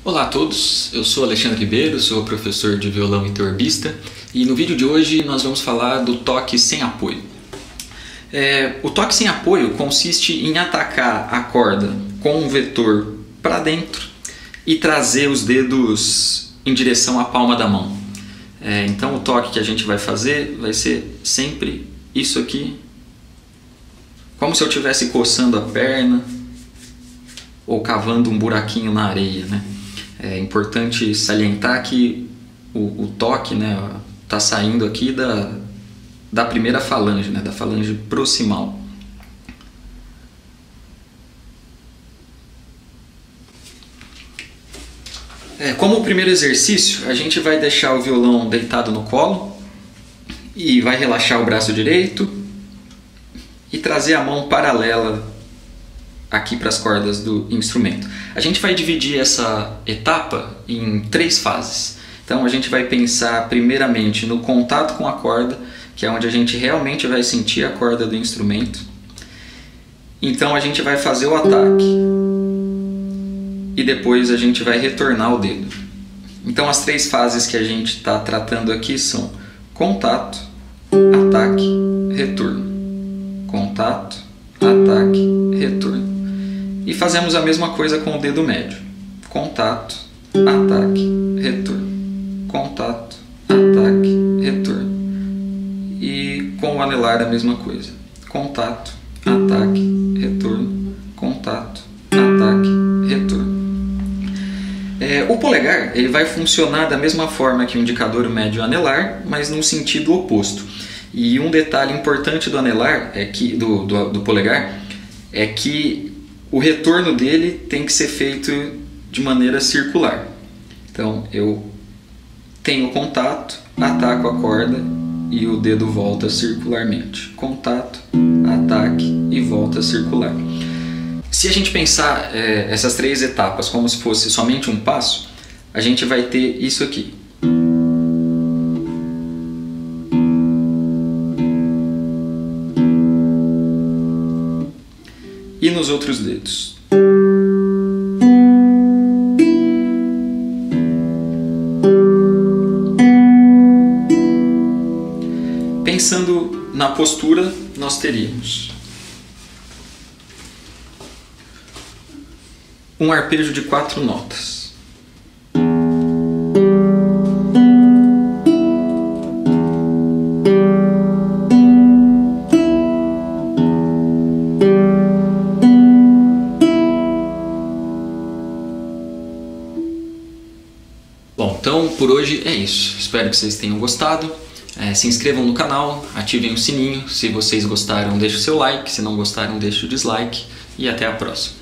Olá a todos, eu sou Alexandre Ribeiro, sou professor de violão e teorbista e no vídeo de hoje nós vamos falar do toque sem apoio. O toque sem apoio consiste em atacar a corda com um vetor para dentro e trazer os dedos em direção à palma da mão. Então o toque que a gente vai fazer vai ser sempre isso aqui, como se eu estivesse coçando a perna ou cavando um buraquinho na areia, né? É importante salientar que o toque, né, tá saindo aqui da primeira falange, né, da falange proximal. Como o primeiro exercício, a gente vai deixar o violão deitado no colo e vai relaxar o braço direito e trazer a mão paralela aqui para as cordas do instrumento. A gente vai dividir essa etapa em 3 fases. Então a gente vai pensar primeiramente no contato com a corda, que é onde a gente realmente vai sentir a corda do instrumento. Então a gente vai fazer o ataque e depois a gente vai retornar o dedo. Então as 3 fases que a gente está tratando aqui são contato, ataque, retorno. Contato, ataque, retorno. E fazemos a mesma coisa com o dedo médio. Contato, ataque, retorno. Contato, ataque, retorno. E com o anelar a mesma coisa. Contato, ataque, retorno. Contato, ataque, retorno. O polegar ele vai funcionar da mesma forma que o indicador, o médio e o anelar, mas num sentido oposto. E um detalhe importante do anelar, do polegar, é que o retorno dele tem que ser feito de maneira circular. Então eu tenho contato, ataco a corda e o dedo volta circularmente. Contato, ataque e volta circular. Se a gente pensar essas 3 etapas como se fosse somente um passo, a gente vai ter isso aqui. E nos outros dedos. Pensando na postura, nós teríamos um arpejo de 4 notas. Bom, então por hoje é isso. Espero que vocês tenham gostado. Se inscrevam no canal, ativem o sininho. Se vocês gostaram, deixe o seu like. Se não gostaram, deixe o dislike. E até a próxima.